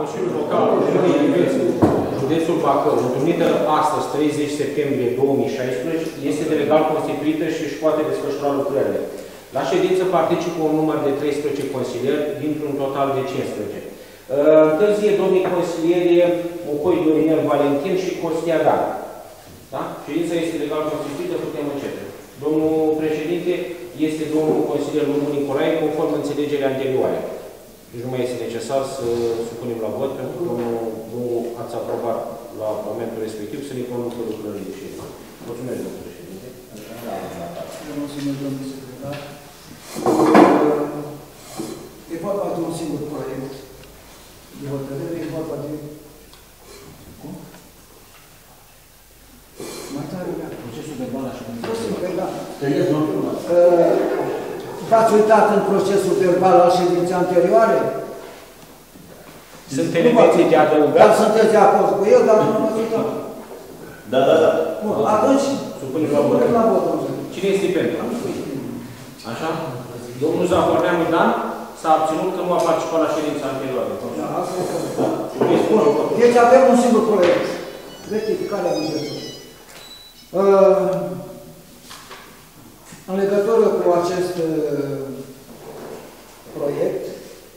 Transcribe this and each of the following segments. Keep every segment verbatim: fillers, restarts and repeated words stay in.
Consiliul Local al Județul Bacău, întâlnită astăzi, treizeci septembrie două mii șaisprezece, este de legal constituită și își poate desfășura lucrările. La ședință participă un număr de treisprezece consilieri, dintr-un total de cincisprezece. Întârzie domnii consilieri Mucoi Dorinel Valentin și Costea Dan. Da? Ședința este legal constituită, putem începe. Domnul președinte este domnul consilier Lumu Nicolae, conform înțelegerii anterioare. Deci nu mai este necesar să supunem la vot, pentru că nu, nu ați aprobat la momentul respectiv să ne conducă lucrările de ședință. Mulțumesc, domnul președinte. Mulțumesc, domnul secretar. E vorba de un singur proiect de hotărâre, e vorba de... Cum? Mai tare, procesul verbal așa cum procesul verbal. V-ați uitat în procesul verbal al ședinței anterioare? Sunt elemente de adăugat? Dar sunteți de acord cu el, dar nu v-ați uitat. Da, da, da. Bun, atunci, supunem la vot. la vot. Cine este pentru? Așa? Domnul Zavorneanu Dan s-a abținut că nu a participat la ședința anterioară. Da, asta e corect. Deci avem un singur proiect. Rectificarea bugetului. Uh, în legătură cu acest uh, proiect,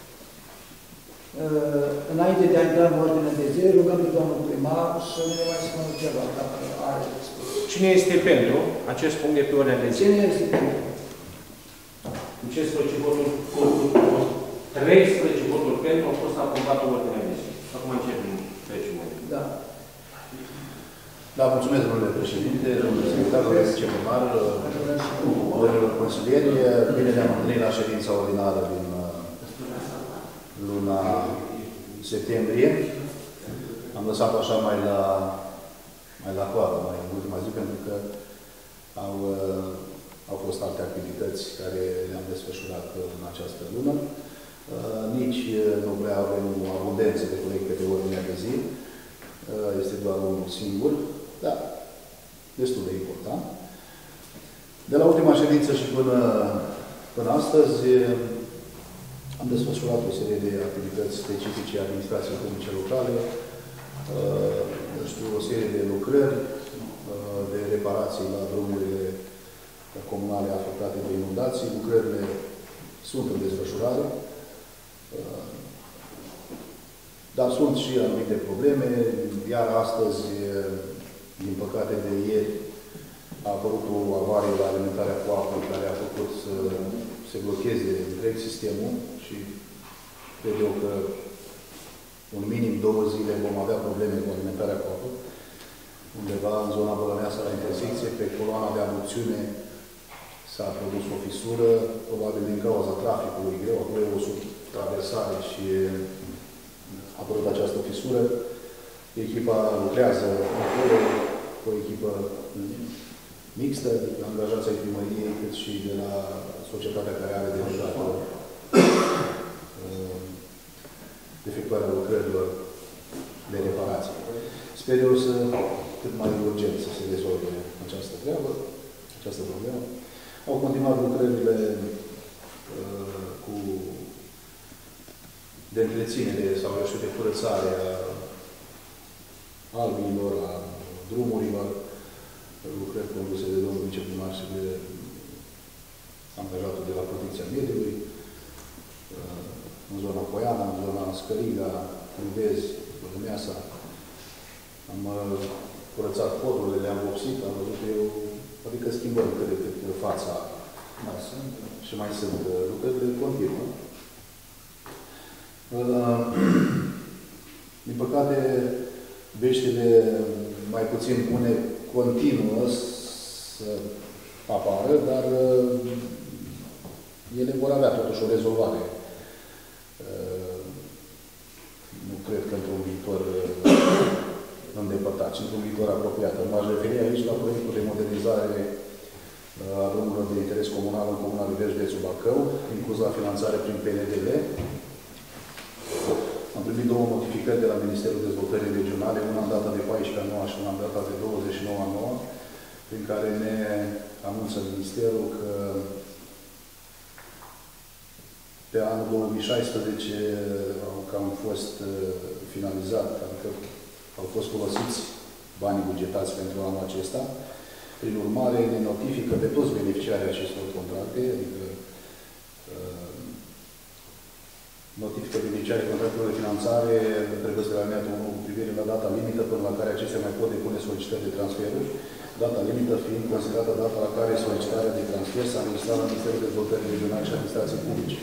uh, înainte de a intra în ordine de zi, rugăm pe domnul primar să ne mai spună ceva, dacă are spus. Cine este pentru acest punct de pe ordinea de zi? Cine este pentru? Cu cincisprezece voturi, treisprezece voturi pentru, au fost aprobată ordinea de zi. Acum începem, trecem mai. Da. Da, mulțumesc, domnule președinte, domnule secretar, domnule viceprimar, domnilor consilieri. Bine ne-am întâlnit la ședința ordinară din luna septembrie. Am lăsat așa mai la, mai la coadă, mai în ultima zi, pentru că au, au fost alte activități care le-am desfășurat în această lună. Nici nu prea avem o abundență de proiecte pe ordinea de zi. Este doar unul singur, dar destul de important. De la ultima ședință și până, până astăzi am desfășurat o serie de activități specifice administrației publice locale, știu, o serie de lucrări, de reparații la drumurile comunale afectate de inundații. Lucrările sunt în desfășurare. Dar sunt și anumite probleme, iar astăzi, din păcate de ieri, a apărut o avarie la alimentarea cu apă care a făcut să se blocheze întreg sistemul și cred eu că un minim două zile vom avea probleme cu alimentarea cu apă. Undeva în zona Bălăneasa, la intersecție, pe coloana de aducțiune s-a produs o fisură, probabil din cauza traficului greu, acolo e o subtraversare și a apărut această fisură. Echipa lucrează acolo cu o echipă mixtă, angajați ai primăriei, cât și de la societatea care are deja uh, efectuarea lucrărilor de reparație. Sper eu să, cât mai urgent, să se rezolve această treabă, această problemă. Au continuat lucrările uh, cu de întreținere sau, eu știu, de curățare a albilor, a drumurilor, lucrări conduse de domnul viceprimar și de angajatul de la Protecția Mediului, în zona Poiana, în zona Scăriga, în Vezi, Bălăneasa. Am curățat podurile, le-am vopsit, am văzut că eu, adică schimbăm cât de cât fața mai sunt și mai sunt lucrările continuă. Din păcate, veștile mai puțin bune continuă să apară, dar ele vor avea totuși o rezolvare. Nu cred că într-un viitor îndepărtat, ci într-un viitor apropiat. M-aș referi aici la proiectul de modernizare a drumurilor de interes comunal în Comuna Livești, județul Bacău, inclus la finanțare prin P N D L. Am primit două notificări de la Ministerul Dezvoltării Regionale, una în data de paisprezece a noua și una în data de douăzeci și nouă a noua, prin care ne anunță Ministerul că pe anul două mii șaisprezece au am fost finalizat, adică au fost folosiți banii bugetați pentru anul acesta. Prin urmare, ne notifică pe toți beneficiarii acestor contracte, adică notifică beneficiarii contractelor de finanțare prevăzute de alineatul unu cu privire la data limită până la care acestea mai pot depune solicitări de transferuri, data limită fiind considerată data la care solicitarea de transfer s-a înregistrat la Ministerul Dezvoltării Regionale și Administrației Publice.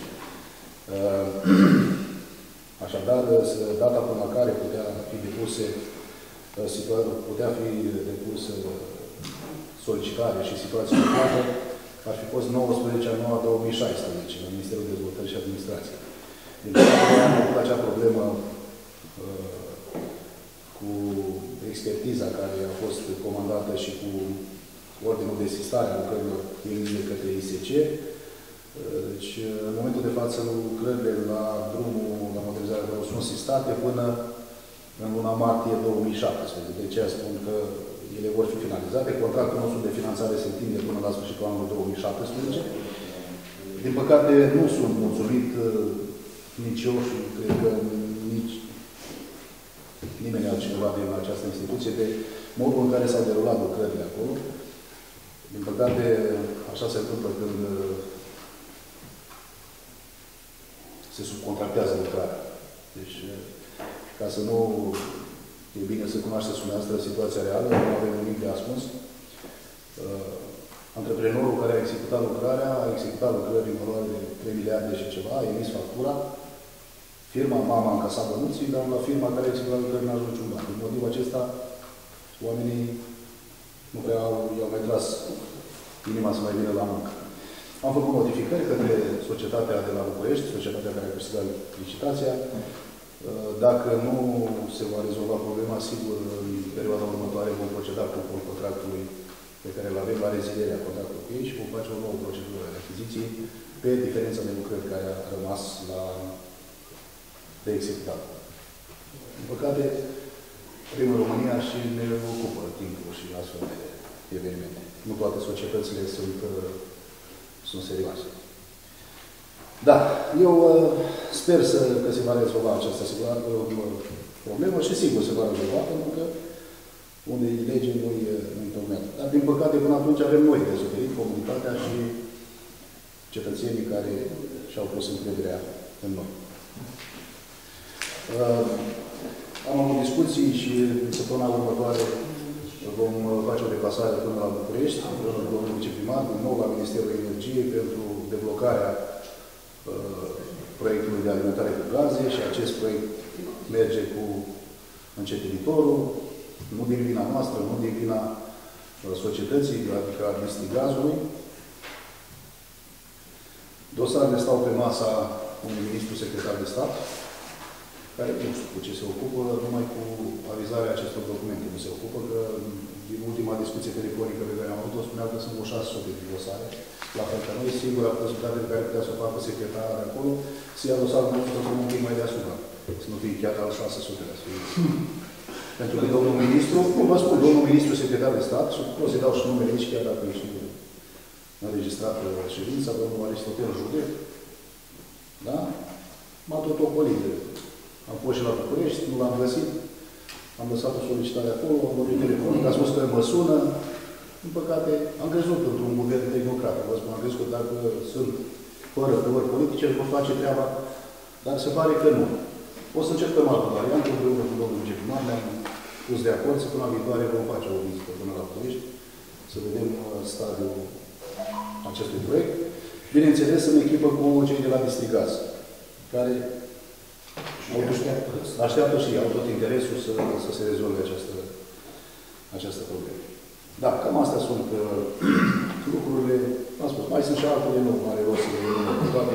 Așadar, data până la care putea fi depuse putea fi depusă solicitare și situație de plată ar fi fost nouăsprezece a noua două mii șaisprezece la Ministerul Dezvoltării și Administrației. Deci, am avut acea problemă uh, cu expertiza care a fost comandată și cu ordinul de sistare a lucrărilor de către I S C. Uh, deci, în momentul de față, lucrările la drumul, la modernizarea drumului sunt sistate până în luna martie două mii șaptesprezece. De aceea spun că ele vor fi finalizate. Contractul nostru de finanțare se întinde până la sfârșitul anului două mii șaptesprezece. Din păcate, nu sunt mulțumit nici eu și cred că nici nimeni altcineva din această instituție de modul în care s-au derulat lucrările acolo. Din păcate, așa se întâmplă când se subcontractează lucrarea. Deci, ca să nu e bine să cunoașteți dumneavoastră situația reală, nu avem nimic de ascuns. Uh, antreprenorul care a executat lucrarea, a executat lucrări în valoare de trei miliarde și ceva, a emis factura, firma, mama a încasat bănuții, dar la firma care a executat lucrări n-a ajuns niciun bani. Din motivul acesta, oamenii nu prea i-au mai tras inima să mai vină la muncă. Am făcut notificări către societatea de la București, societatea care a câștigat licitația. Dacă nu se va rezolva problema, sigur, în perioada următoare vom proceda cu contractului pe care îl avem la rezilierea contractului cu ei și vom face o nouă procedură de achiziții pe diferența de lucrări care a rămas la de executat. În păcate, primul România și ne ocupă timpul și astfel de evenimente. Nu toate societățile sunt, sunt serioase. Da, eu uh, sper să, că se va rezolva această problemă și sigur se va rezolva, pentru că unde e lege, nu-i nu tocmează. Dar, din păcate, până atunci avem noi de suferit, comunitatea și cetățenii care și-au pus încrederea în noi. Uh, am avut discuții și în săptămâna următoare vom face o deplasare până la București, împreună cu domnul viceprimar, din nou la Ministerul Energiei, pentru deblocarea proiectului de alimentare cu gaze și acest proiect merge cu încetinitorul, nu din vina noastră, nu din vina societății, adică a Distrigazului. Dosarele stau pe masa unui ministru secretar de stat, care nu știu cu ce se ocupă, numai cu avizarea acestor documente. Nu se ocupă, că din ultima discuție telefonică pe care am avut-o, spuneau că sunt o șase sute de dosare. La fel că noi, singura posibilitate pe care putea să o facă secretarul de acolo, să ia dosarul nostru să un pic mai deasupra. Să nu fie chiar al șase sute de astfel. Pentru că domnul ministru, cum vă spun, domnul ministru secretar de stat, și o să-i dau și numele aici, chiar dacă ești înregistrat ședința, domnul Aristotel Judec, da? M-a tot ocolit. Am fost și la București, nu l-am găsit, am lăsat o solicitare acolo, am vorbit telefonic, a spus că mă sună. Din păcate, am crezut într-un guvern tehnocrat. Vă spun, am crezut că dacă sunt fără păreri politice, îl pot face treaba, dar se pare că nu. O să încercăm altă variantă, împreună cu domnul viceprimar, ne-am pus de acord, săptămâna viitoare vom face o vizită până la București, să vedem stadiul acestui proiect. Bineînțeles, în echipă cu cei de la Distrigaz, care așteaptă și au tot interesul să, să se rezolve această, această problemă. Da, cam astea sunt uh, lucrurile. Am spus, mai sunt și altele, nu are rost să le toate.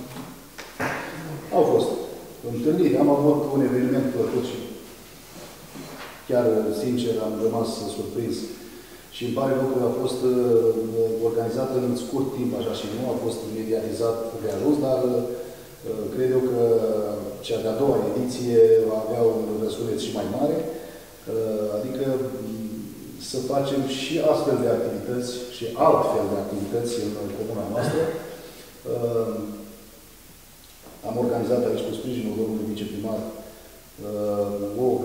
Au fost întâlniri, am avut un eveniment plăcut și chiar, sincer, am rămas surprins. Și îmi pare rău că a fost uh, organizat în scurt timp, așa, și nu a fost mediatizat de ajuns, dar uh, cred eu că cea de-a doua ediție va avea un răsunet și mai mare, uh, adică să facem și astfel de activități și altfel de activități în comuna noastră. Uh, am organizat aici cu sprijinul domnului viceprimar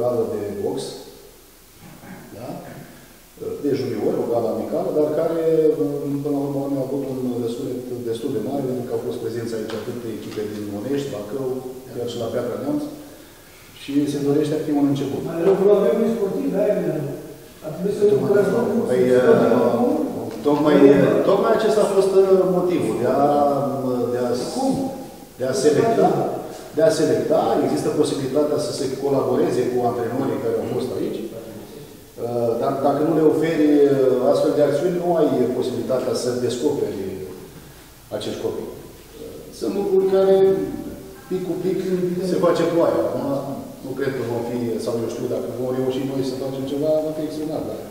gală de box, da? De juniori, o gală amicală, dar care, până la urmă, au avut un răsunet destul de mare, pentru că au fost prezenți aici atât echipe din Onești, Bacău, chiar și la Piatra Neamț, și se dorește a fi un început. Dar avem un sportiv, aia ar trebui să lucrăm. Păi, tocmai, tocmai acesta a fost motivul de a, de a, de a selecta. De a selecta, există posibilitatea să se colaboreze cu antrenorii care au fost aici, dar dacă nu le oferi astfel de acțiuni, nu ai posibilitatea să descoperi acești copii. Sunt lucruri care, pic cu pic, se face ploaia. Nu cred că vom fi, sau eu știu, dacă vom reuși noi să facem ceva, va fi extraordinar. Dar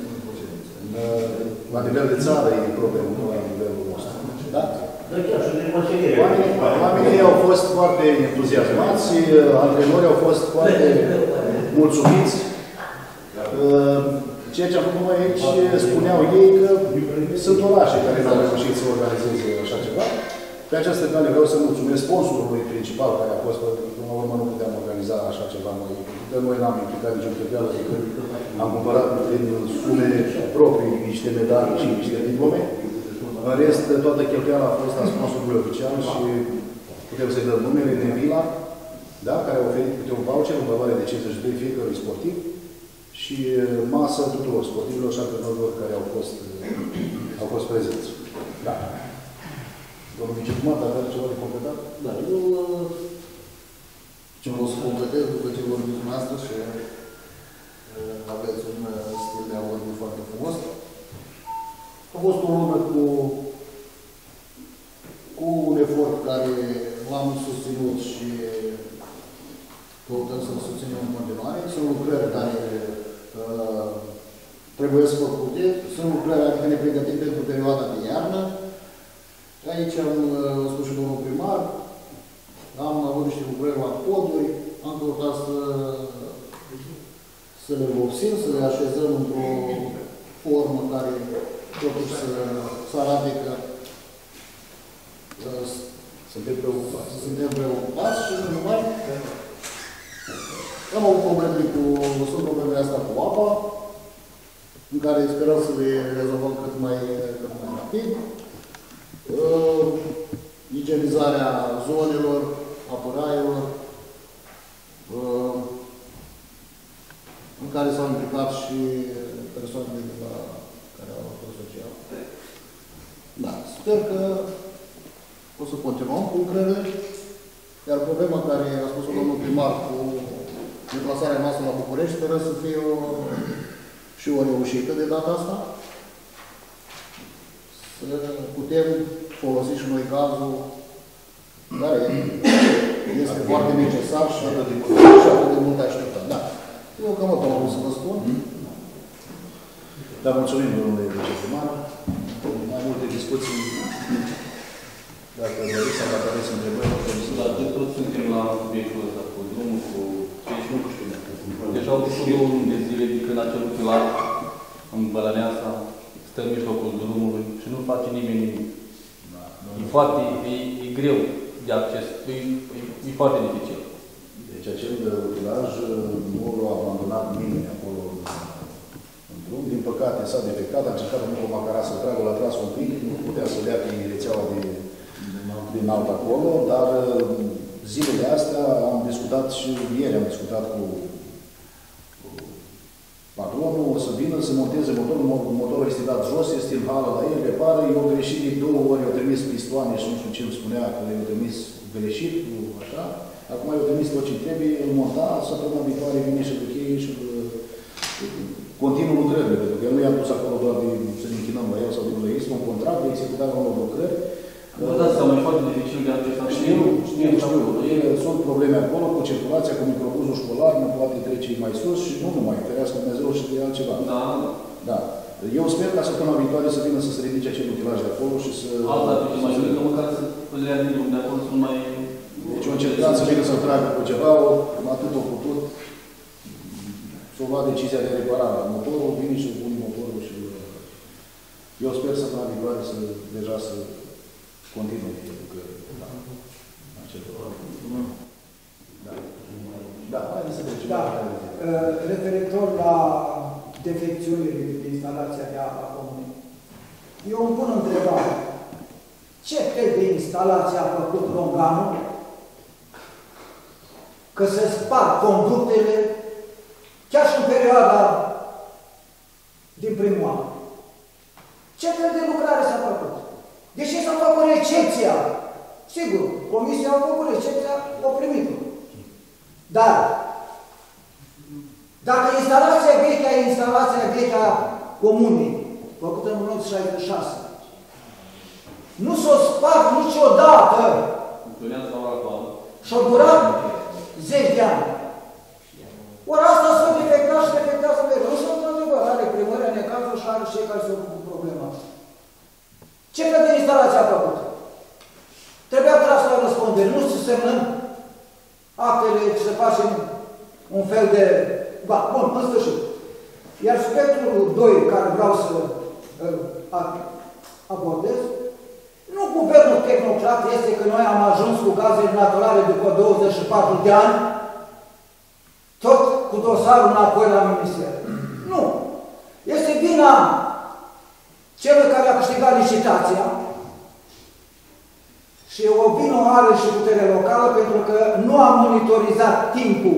la nivel de țară e problemă, nu la nivelul nostru. Da? Oamenii, oamenii au fost foarte entuziasmați, antrenorii au fost foarte mulțumiți. Ceea ce am făcut noi aici, spuneau ei că sunt orașe care nu au reușit să organizeze așa ceva. Pe această cale vreau să mulțumesc sponsorului principal care a fost, până la urmă nu puteam organiza așa ceva noi. Că noi n-am implicat niciun cheltuială decât am cumpărat prin sume proprii niște medalii și niște diplome. În rest, toată cheltuiala a fost a sponsorului oficial și putem să-i dăm numele Nevila, da, care a oferit câte un voucher în valoare de cincizeci de lei fiecărui sportiv și masă tuturor sportivilor și antrenorilor care au fost, au fost prezenți. Da. Domnul vicecumar, dacă are ceva de completat? Da, eu ce o să completez după ce vorbiți dumneavoastră și aveți un stil de a vorbi foarte frumos. A fost o lună cu, cu un efort care l-am susținut și căutăm să-l susținem în continuare. Sunt lucrări care uh, trebuie să făcute, sunt lucrări care ne pregătim pentru perioada de iarnă. Aici am uh, spus și domnul primar, am avut niște lucrări la poduri, am căutat să, să le vopsim, să le așezăm într-o formă care totuși să, să arate că uh, suntem preocupați. Suntem preocupați și nu numai. Am avut probleme cu, sunt problemele astea cu apa, în care sperăm să le rezolvăm cât mai, cât mai rapid. Uh, igienizarea zonelor, apăraielor, uh, în care s-au implicat și persoanele de la care au fost social. Da, sper că o să continuăm cu lucrările, iar problema care a spus-o domnul primar cu deplasarea noastră la București, speră să fie o, și o reușită de data asta. Să putem folosi și noi gazul care este foarte necesar și atât de, și atât de mult așteptat. Da. Eu cam atât am vrut să vă spun. Da, mulțumim, domnule viceprimar. Mai multe discuții. Dacă doriți sau dacă aveți întrebări, da, de tot suntem la subiectul ăsta cu drumul, cu deci nu știu. Deja au trecut două luni de zile de când acel pilar în Bălăneasa stă în mijlocul drumului și nu face nimeni nimic. Da, e foarte, e, e greu de acces, e, e, e foarte dificil. Deci acel utilaj nu l-a abandonat nimeni acolo în drum. Din păcate s-a defectat, a încercat domnul Macara să tragă, l-a tras un pic, nu putea să dea prin rețeaua de, din alt acolo, dar zilele astea am discutat și ieri am discutat cu patronul, o să vină să monteze motorul, motorul este dat jos, este în hală la el, repară, i-au greșit de două ori, i-au trimis pistoane și nu știu ce îmi spunea, că i-au trimis greșit, așa. Acum i-au trimis tot ce trebuie, îl monta, săptămâna viitoare vine și ducheie și continuă lucrările, pentru că el nu i-am pus acolo doar de să ne închinăm la el sau de unde este un contract de executarea unor lucrări. Vă dați seama, e foarte dificil de accesat. Știu, știu, știu. Sunt probleme acolo cu circulația, cu microbuzul școlar, nu poate trece mai sus și nu numai, ferească Dumnezeu și de altceva. Da. Da. Eu sper ca săptămâna viitoare să vină să se ridice acel utilaj de acolo și să... Alta trebuie mai mult, că măcar să le ia din de acolo, să nu mai... Deci au încercat să vină să tragă cu ceva, atât au putut. S-o lua decizia de a repara motorul, vine și pune motorul și... Eu sper săptămâna viitoare să deja să continue lucrările. Da. Acel da. Da, hai să trecem. Da. referitor la defecțiunile de instalația de apă comună. Eu îmi pun întrebare. Ce fel de instalație a făcut Ronganul că se sparg conductele chiar și în perioada din primul an? Ce fel de lucrare s-a făcut? Deși s-a făcut recepția, sigur, comisia a făcut recepția, o primit-o. Dar, dacă instalația veche e instalația veche a comunei, făcută în o mie nouă sute șaizeci și șase, nu s-o spart niciodată și-o durat zeci de ani. Ori asta s-o defectat și defectează mereu. Nu s-o într-adevăr, are primăria necazul și are cei care se ocupă cu problema. Ce fel de instalație a făcut? Trebuia tras la răspundere, nu să semnăm actele și să facem un fel de... Ba, bun, în sfârșit. Iar subiectul doi, care vreau să uh, abordez, nu guvernul tehnocrat este că noi am ajuns cu gazele naturale după douăzeci și patru de ani, tot cu dosarul înapoi la minister. Nu. Este vina celui care a câștigat licitația și o vină are și putere locală pentru că nu a monitorizat timpul.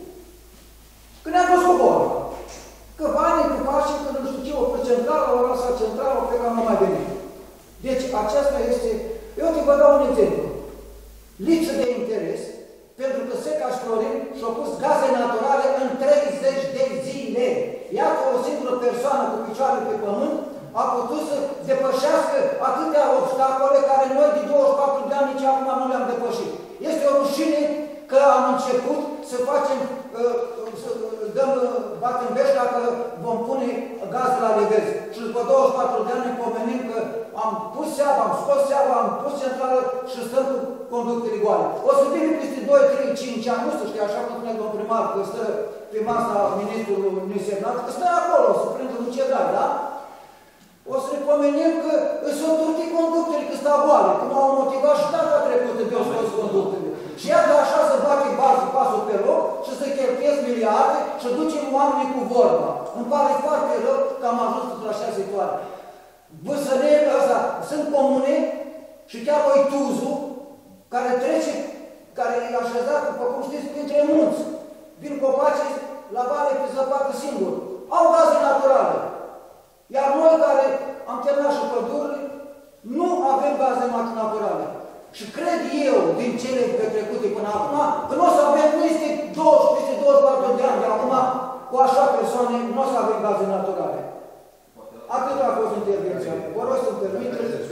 Când ne-a dus cu vorba. Că banii, că pașii, că nu știu ce, o pe centrală, o lăsa centrală, o pe că nu mai venit. Deci aceasta este... Eu te vă dau un exemplu. Lipsă de interes, pentru că Secaș Florin și-a pus gaze naturale în treizeci de zile. Iată o singură persoană cu picioare pe pământ a putut să depășească atâtea obstacole care noi din douăzeci și patru de ani nici acum nu le-am depășit. Este o rușine că am început să facem, să dăm, batem vești dacă vom pune gaze la livezi. Și după douăzeci și patru de ani ne pomenim că am pus seaba, am scos seaba, am pus centrală și stăm cu conductele goale. O să vină peste doi, trei, cinci ani, nu să știu, așa cum spune domnul primar, că stă pe masa ministrului nesemnat, că stă acolo, să prindă un cedar, da? O să ne pomenim că s-au turtit conductele, că stau goale, cum au motivat și data trecută de au scos conductele. Și iată așa să bate bază pasul pe loc și să cheltuiesc miliarde și ducem oamenii cu vorba. Îmi pare foarte rău că am ajuns într-o așa situație. Vâsănele ăsta sunt comune și chiar Oituzu, care trece, care e așezat, după cum știți, printre munți. Vin copacii la vale pe zăpadă singur. Au gaze naturale. Iar noi care am terminat și pădurile, nu avem gaze naturale. Și cred eu, din cele petrecute până acum, că nu o să avem peste douăzeci, douăzeci și patru de ani de acum, cu așa persoane, nu o să avem gaze naturale. Atât a fost intervenția mea. Vă rog să-mi permiteți.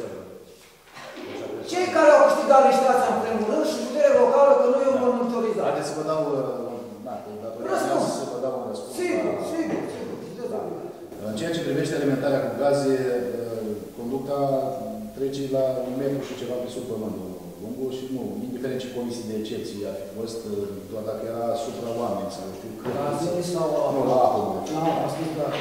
Cei care au câștigat licitația în primul rând și putere locală, că nu e un monitorizat. Haideți să vă dau răspuns. să vă dau un răspuns. Sigur, sigur, sigur. În ceea ce privește alimentarea cu gaze, conducta trece la un metru și ceva pe sub pământul lungul și nu, indiferent ce comisii de excepție ar fi fost, doar dacă era supra oameni sau știu că... La zi sau nu, la apă. La apă, știți, da.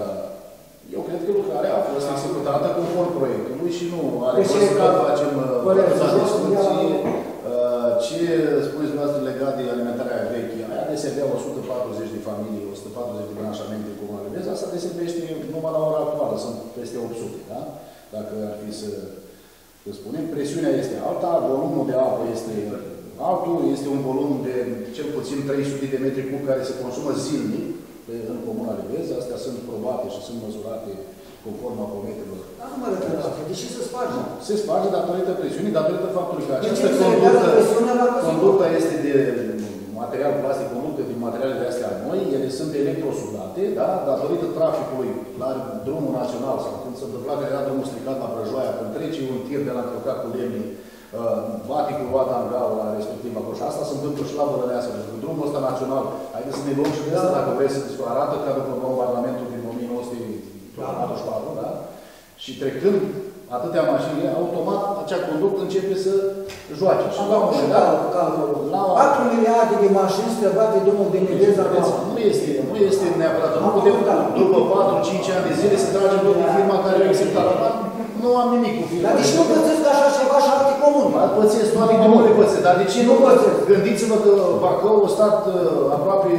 Eu cred că lucrarea a fost executată conform proiectului și nu are Deci rost să că facem părerea discuții. Ce spuneți dumneavoastră legat de alimentarea veche? Aia deservea o sută patruzeci de familii, o sută patruzeci de branșamente comunale. Vezi, asta deservește numai la ora actuală, sunt peste opt sute, da? Dacă ar fi să, să spunem. Presiunea este alta, volumul de apă este altul, este un volum de cel puțin trei sute de metri cub care se consumă zilnic în comuna Livezi. Astea sunt probate și sunt măsurate conform acometelor. Dar nu mă refer la asta, deși se sparge. Se sparge datorită presiunii, datorită faptului că această conductă, conductă este de material plastic, conductă din materialele astea noi, ele sunt electrosudate, da? Datorită traficului la drumul național sau când se întâmpla că era drumul stricat la Brăjoaia, când trece un tir de la Călcat cu lemnii, uh, bate cu roata în gaură respectiv acolo. Și asta se întâmplă și la Bălăneasa, pentru că drumul ăsta național, haideți să ne luăm și de asta, dacă vreți să arată ca după bombardamentul din o mie nouă sute patruzeci și patru, da? Și trecând atâtea mașini, automat acea conductă începe să joace. Și la un moment dat, patru miliarde de mașini străbate drumul de Livezi acum. Nu este, nu este neapărat. Nu putem, după patru cinci ani de zile, să tragem tot firma care a executat. Nu am nimic cu firma. Dar de ce nu pățesc așa ceva și alte comuni? Pățesc, toate comune pățesc. Dar de ce nu pățesc? Gândiți-vă că Bacău a stat aproape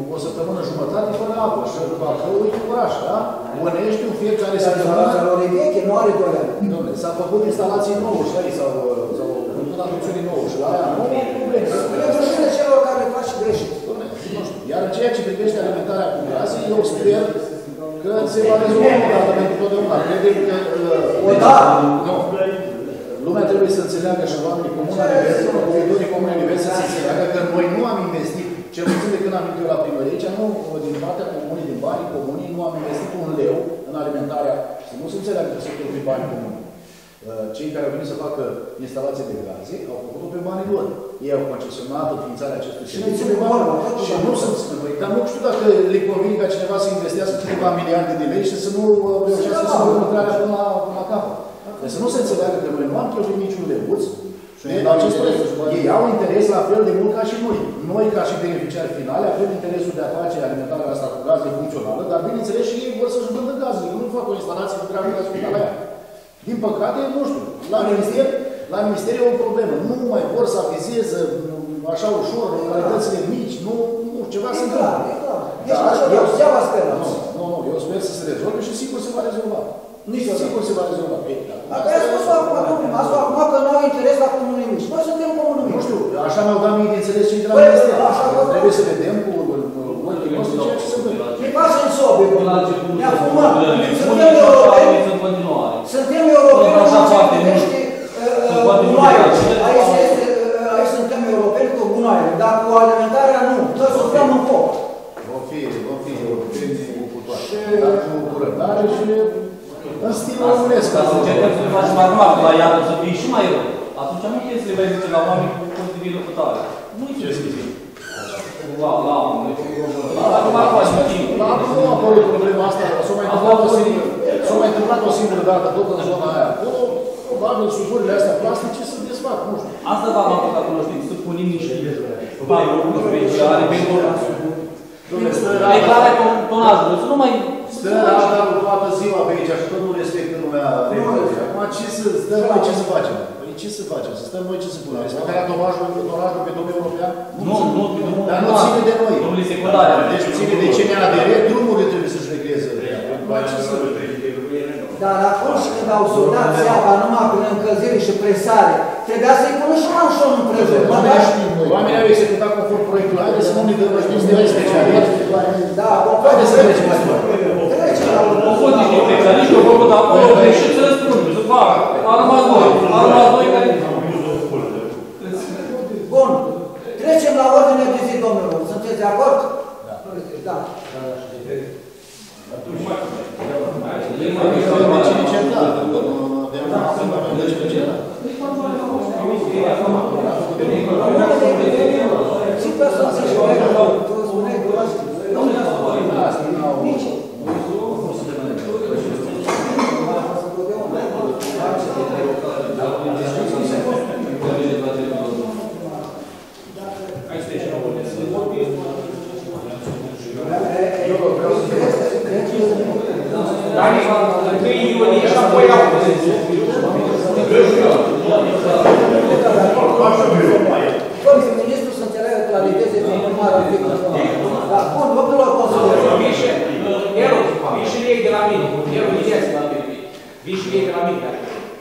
o săptămână jumătate fără apă și Bacău e oraș, da? Onești în fiecare săptămână. Dar e veche, nu are doi ani. Dom'le, s-a făcut instalații nouă și aici s-au făcut aducțiuni nouă și la aia nu e probleme. Spunem să celor care fac și greșit. Dom'le, nu știu. Iar în ceea ce privește alimentarea cu gaze, eu sper că se va rezolva o dată pentru totdeauna. Credem că... O dată? Nu. Lumea trebuie să înțeleagă și oamenii comuni la nivel, locuitorii comuni la nivel să se înțeleagă că noi nu am investit, cel puțin de când am venit eu la primărie, aici nu, din partea comunii, din banii comunii, nu am investit un leu în alimentarea, să nu se înțeleagă că se cheltuie bani comuni. Cei care au venit să facă instalații de gaze au făcut-o pe banii lor. Ei au concesionat înființarea acestui serviciu pe bani lor. Și nu sunt spune, dar nu știu dacă le convine ca cineva să investească câteva miliarde de lei și să nu reușească să facă lucrarea până la, până la capăt. Deci să nu se înțeleagă că noi nu am cheltuit niciun leuț, ei au interes la fel de mult ca și noi. Noi, ca și beneficiari finale, avem interesul de a face alimentarea asta cu gaze funcțională, dar bineînțeles și ei vor să-și vândă gazele, nu fac o instalație de treabă ca să fie la ea. Din păcate, nu știu, la minister, la minister e o problemă. Nu mai vor să avizeze așa ușor, localitățile mici, nu, nu ceva se întâmplă. Eu degeaba sperați. Nu, nu, eu sper să se rezolve și sigur se va rezolva. Nici sigur se va rezolva. Dacă ai spus-o acum, domnule, asta acum că nu au interes la comunii mici. Noi suntem comunii mici. Nu știu, așa mi-au dat mie de înțeles cei de la minister. Trebuie să vedem cu ochii noștri ceea ce se întâmplă. Ne facem sobe, ne afumăm. Suntem europeni. Suntem europeni cu ce privește gunoaiele. Aici suntem europeni cu gunoaiele, dar cu alimentarea nu. Noi suflăm în foc. Vom fi, vom fi europeni cu toate. Dar cu curătare și în stilul românesc. Ca să încercăm să le facem acum, la iarnă să fie și mai rău. Atunci nu trebuie să le mai zice la oameni cu cost de vină cutare. Nu-i ce să zic. La, la, acum ar face timp. La anul nu a apărut problema asta, s-a mai întâmplat o singură dată, tot în zona aia. Acolo, probabil, suburile astea plastice se desfac, nu știu. Asta v-am avut la cunoștință, să punem niște valori speciale pentru declararea tonajului, să nu mai... Stă radarul toată ziua pe aici și tot nu respectă lumea regulile. Acum ce să stăm noi, ce să facem? Păi ce să facem? Să stăm noi ce să punem? Respectarea tonajului pe domnul european? Nu, nu, nu. Dar nu ține de noi. Domnule secundare. Deci ține de C N A D R, drumurile trebuie să-și regleze. Dar atunci când au soldat țeava numai prin încălzire și presare, trebuia să-i pună și manșon în prejur. Oamenii au executat conform proiectului. Haideți să nu ne dăm știți de la specialiști. Da, haideți să mergem mai departe. Au fost niște specialiști, au făcut acolo, au greșit să răspundă, să facă. A rămas doi, a rămas doi care... Bun. Trecem la ordine de zi, domnilor. Sunteți de acord? Da. Da. Ministrul să înțeleagă clarități de informare. Da, bun, domnilor consilieri. Vii și ei de la mine. Vii și ei de la mine.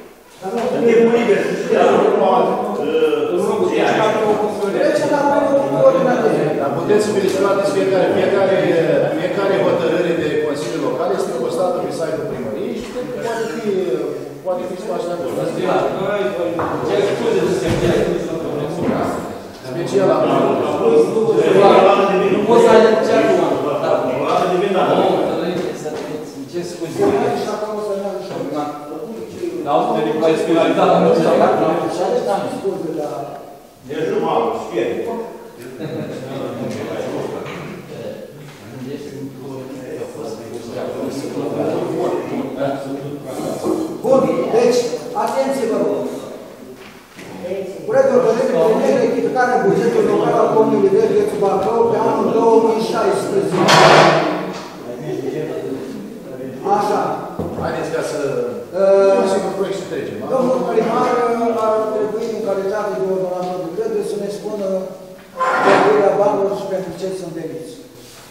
Trecem la ordinea de zi. Dar puteți să verificați fiecare, fiecare, fiecare hotărâre de Consiliul Local este postată pe site-ul primăriei și cred că poate fi, poate fi spațiul acolo. Special la nu poți să ai ce acum. Ce scuze? N-au să te ridici specializat în ăsta. Deci nu m-au, știe. Bun, deci, atenție vă rog. Proiectul de lege privind rectificarea bugetului local al Comunei de Județul Bacău pe anul două mii șaisprezece. Așa. Haideți ca să... Sigur, proiect și trecem. Domnul primar ar trebui, în calitate de ordonator de credere, să ne spună cheltuirea banilor și pentru ce sunt veniți.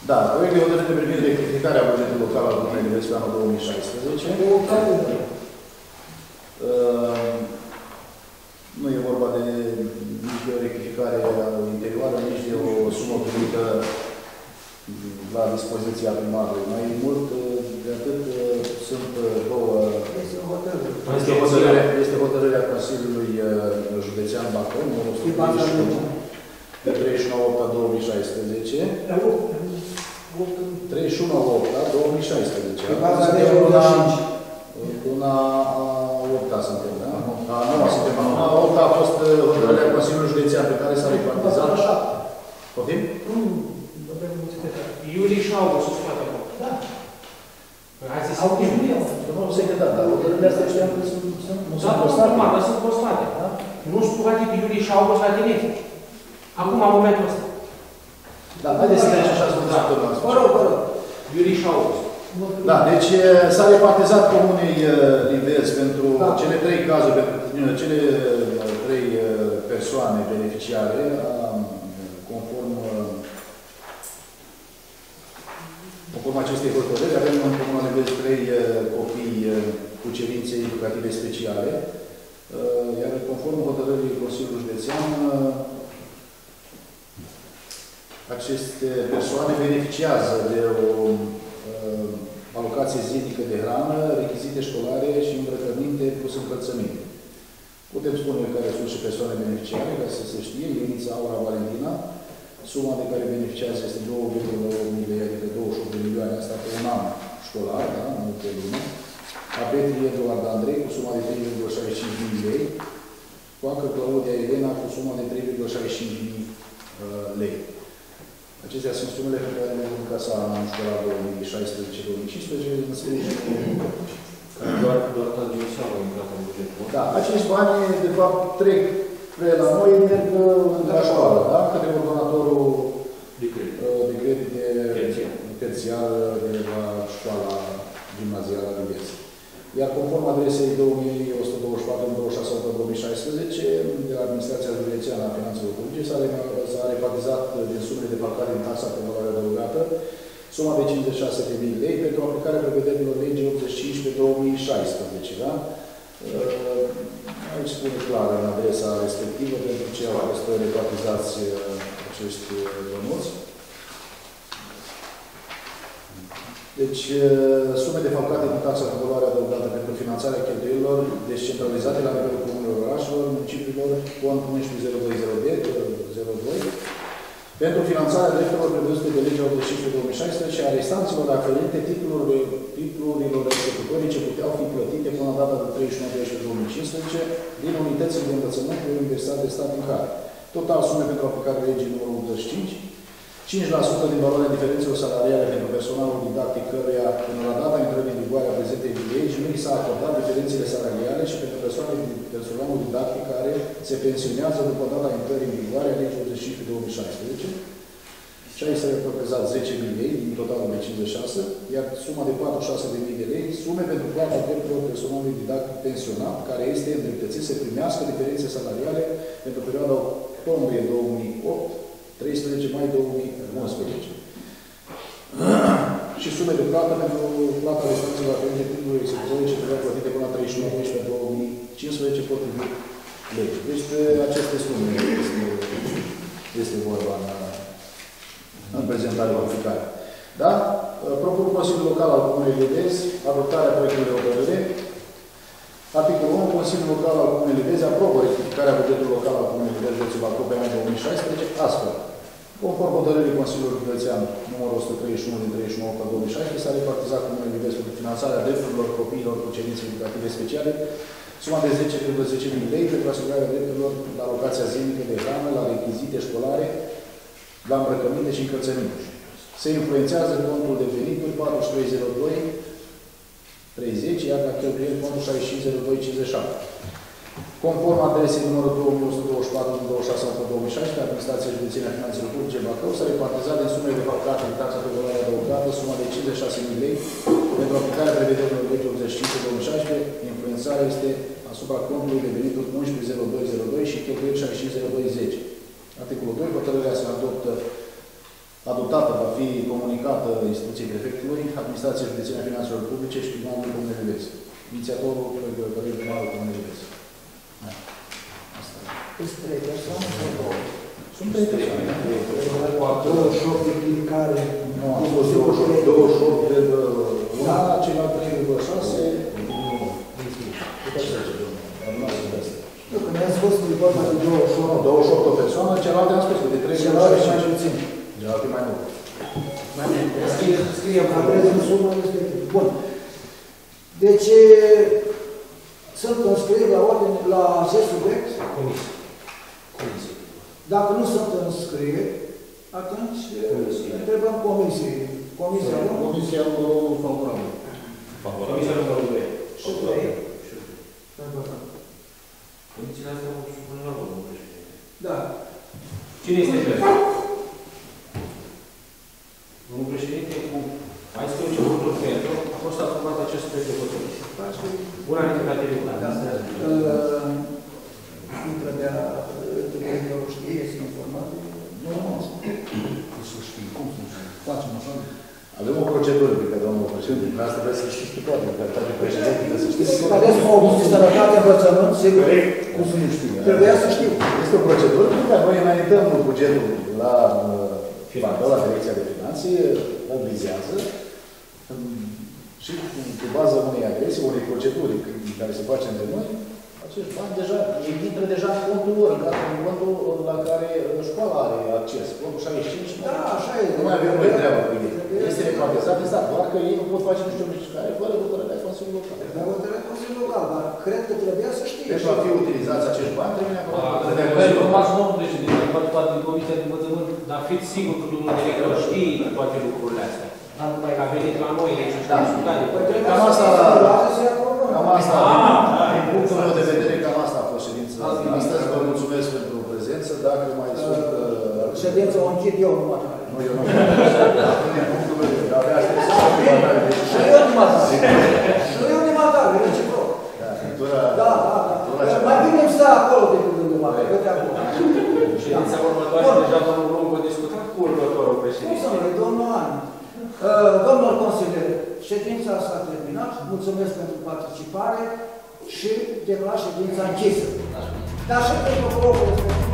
Da, proiect de hotărâre privind rectificarea bugetului local al Comunei Liveț pe anul două mii șaisprezece. Uh, nu e vorba de nici de o rectificare interioară, nici de o sumă primită la dispoziția primarului. Mai mult de atât, sunt două... Este o hotărâre. Este hotărârea, este hotărârea Consiliului Județean Bacău, numărul o sută treizeci și unu, de treizeci și unu opt două mii șaisprezece. treizeci și unu opt două mii șaisprezece. Luna a opta suntem, da? A noua suntem. A noua a opta a fost hotărârea Consiliului Județean pe care s-a repartizat. Poftim? Iulie și august, să spate acolo. Da. Azi se August schimb. nu e. Domnul secretar, dar hotărârile astea știam că sunt, nu Da, sunt nu, postate. normal, dar sunt postate. Nu știu poate pe iulie și august la tine. Acum, în momentul ăsta. Da, haideți să treci așa să vă dați tot. Vă rog, vă rog. Iulie și august. Da, deci s-a repartizat Comunei Liveț pentru da. cele trei cazuri, pentru cele trei persoane beneficiare, conform, conform acestei hotărâri. Avem în Comuna Liveț trei copii cu cerințe educative speciale, iar conform hotărârii Consiliului Județean, aceste persoane beneficiază de o alocație zilnică de hrană, rechizite școlare și îmbrăcăminte plus încălțăminte. Putem spune care sunt și persoane beneficiare, ca să se știe, Ionița Aura Valentina, suma de care beneficiază este două virgulă opt mii de lei, adică douăzeci și opt de milioane, asta pe un an școlar, da, nu pe lună. Apetri Eduard Andrei cu suma de trei virgulă șaizeci și cinci mii de lei, Coacă Claudia Elena cu suma de trei virgulă șaizeci și cinci mii lei. Acestea sunt sumele pe care le vom încasa în anul școlar două mii șaisprezece două mii cincisprezece, în sprijin. Doar, doar tangențial au intrat în bugetul. Da, acești bani, de fapt, trec spre la noi, merg la școală, da? Către coordonatorul de credit de, credit de terțiar de la școala gimnazială de vieță. Iar conform adresei două mii o sută douăzeci și patru douăzeci și șase două mii șaisprezece, de la Administrația Județeană a Finanțelor Publice, s-a repartizat din sumele de parcare din taxa pe valoare adăugată suma de cincizeci și șase de mii de lei pentru aplicarea prevederilor legii optzeci și cinci pe două mii șaisprezece. Da? Aici spune clar în adresa respectivă pentru ce au fost repartizați acești bănuți. Deci, sume defalcate din taxa pe valoare adăugată pentru finanțarea cheltuielilor descentralizate la nivelul comunelor orașelor, municipiilor, cont unsprezece zero doi zero doi, pentru finanțarea drepturilor prevăzute de legea optzeci și cinci pe două mii șaisprezece și a restanțelor aferente titlurilor, titlurilor executorii ce puteau fi plătite până la data de treizeci și unu doisprezece două mii cincisprezece din unitățile de învățământ de Universitate de Stat în care. Total sume pentru aplicarea legii numărul optzeci și cinci, cinci la sută din valoarea diferențelor salariale pentru personalul didactic căruia până la data intrării în vigoare a prezentei legi nu i s-a acordat diferențele salariale și pentru persoanele din personalul didactic care se pensionează după data intrării în vigoare a legii optzeci și cinci pe două mii șaisprezece. Și aici s-a repartizat zece mii de lei din totalul de cincizeci și șase, iar suma de patruzeci și șase de mii de lei, sume pentru plata drepturilor personalului didactic pensionat, care este îndreptățit să primească diferențe salariale pentru perioada octombrie două mii opt, treisprezece mai două mii unsprezece. Și sume de plată pentru plata restanțelor aferente titlului executorii ce trebuia plătite până la treizeci și unu doisprezece două mii cincisprezece potrivit legii. Deci pe aceste sume este, este vorba în, în prezentarea aplicare. Da? Propun Consiliul Local al Comunei Liveț adoptarea proiectului de hotărâre. Articolul unu. Consiliul Local al Comunei Liveț aprobă rectificarea bugetului local al Comunei Liveț județul Bacău pe anul două mii șaisprezece, astfel. Conform hotărârii Consiliului Județean numărul o sută treizeci și unu din treizeci și unu opt două mii șaisprezece, s-a repartizat Comunei Liveț pentru finanțarea drepturilor copiilor cu cerințe educative speciale, suma de zece virgulă zece mii de lei pentru asigurarea drepturilor la alocația zilnică de hrană, la rechizite școlare, la îmbrăcăminte și încălțăminte. Se influențează contul de venituri patruzeci și trei zero doi treizeci, iar la cheltuieli contul șaizeci și cinci zero doi cincizeci și șapte. Conform adresei numărul două mii o sută douăzeci și patru douăzeci și șase două mii șaisprezece, Administrația Județeană a Finanțelor Publice Bacău s-a repartizat din sumele defalcate din taxa pe valoare adăugată suma de cincizeci și șase mii de lei pentru aplicarea prevederilor legii optzeci și cinci două mii șaisprezece. Influențarea este asupra contului de venituri unsprezece zero doi zero doi și cheltuieli șaizeci și cinci zero doi zece. Articolul doi. Hotărârea se adoptă adoptată va fi comunicată instituției prefectului, Administrației Județene a Finanțelor Publice și Primarului Comunei Veți. Inițiatorul, Părinte Primarul Comunei Veți. Sunt trei persoane sau două? Sunt trei persoane. douăzeci și opt din care... Nu, am fost douăzeci și opt de una, celălalt trei virgulă șase. Nu, când am spus că e vorba de douăzeci și opt. douăzeci și opt o persoană, celelalte am spus că de trei virgulă șase. Celelalte mai puțin. Celelalte mai mult. Mai mult. Scriem adresă în sumă respectivă. Bun. Deci, sunt înscrieri la ordine, la acest subiect? Comisie. Comisie. Dacă nu sunt înscrieri, atunci întrebăm comisie. Comisia nu? Comisia numărul favorabil. Comisia numărul doi. Și trei. Condițiile astea au supun la vot, domnul președinte. Da. Cine este pentru? Domnul președinte, cu paisprezece voturi pentru, a fost aprobat acest proiect de hotărâre. Unanimitate de vot. Nu trebuia directorul știe, este informat. Nu, nu, Să știi, cum să știi? Facem așa? Avem o procedură pe care domnul președinte, din asta trebuie să știți cu toate, în calitate de președinte, trebuie să știți. Vedeți cum au văzut de sănătate, învățământ, sigur. Cum să nu știu? Trebuia să știu. Este o procedură pe care noi înaintăm bugetul la Banca, la Direcția de Finanțe, îl vizează și pe baza unei adrese, unei proceduri care se face între noi, acești bani deja, ei intră deja în contul lor, în contul la care școala are acces, contul șaizeci și cinci. Da, așa e. Nu mai avem noi treabă cu ei. Este recomandat, exact, doar că ei nu pot face nicio mișcare fără hotărârea Consiliului Local. Dar hotărârea Consiliului Local, dar cred că trebuia să știe. Pentru a fi utilizați acești bani, trebuie neapărat hotărârea Pentru Consiliului Local. informați, domnul președinte, am face parte din Comisia de Învățământ. Dar fiți sigur că domnul director știe toate lucrurile astea. Că a venit la noi aici și a discutat de Păi trebuie Cam să asta, se aprobăm. cam asta, din punctul meu de vedere, cam asta a fost ședința. Astăzi vă mulțumesc pentru prezență, dacă mai sunt... Ședința o închid eu, numai tare. Nu, eu nu. Din punctul meu de vedere, abia aștept să fac Și eu numai tare. Și eu numai tare, reciproc. Da, da, da. Mai bine îmi stă acolo decât undeva, decât acolo. ședința următoare. Deja domnul Lungu a discutat cu următorul Cum președinte. să nu, domnul Ani? Domnul consilier, ședința s-a terminat. Mulțumesc pentru participare și declar ședința închisă. Dar și pentru propriul